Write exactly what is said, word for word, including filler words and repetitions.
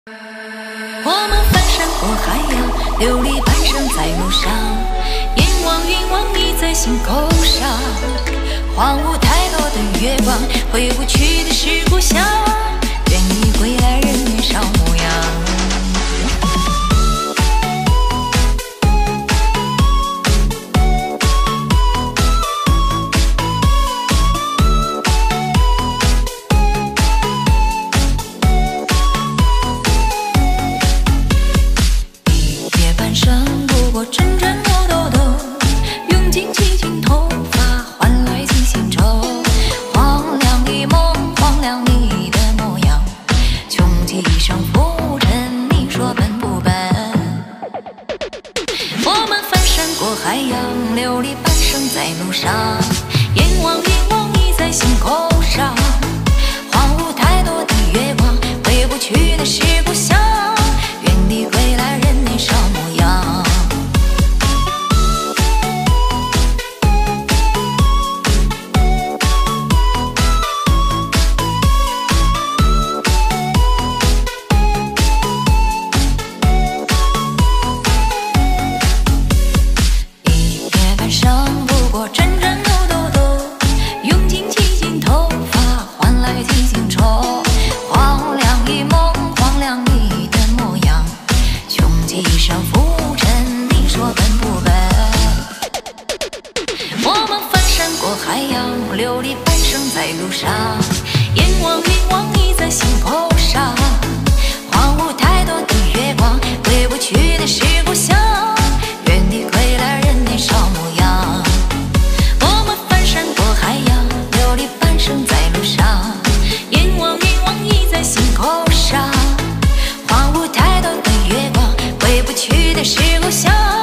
我们翻山过海洋，流离半生在路上，眼望云望你在心口上，荒芜太多的月光，回不去的是故乡，愿你归来人年少模样。海洋流离半生在路上，眼望云望你在心口上，荒芜太多的月光，回不去的是故乡，愿你归来人年少模样。海洋流离半生在路上，眼望云望你在心口上，荒芜太多的月光，回不去的是故乡，愿你归来人年少模样。我们翻山过海洋，流离半生在路上，眼望云望你在心口上，荒芜太多的月光，回不去的是故乡。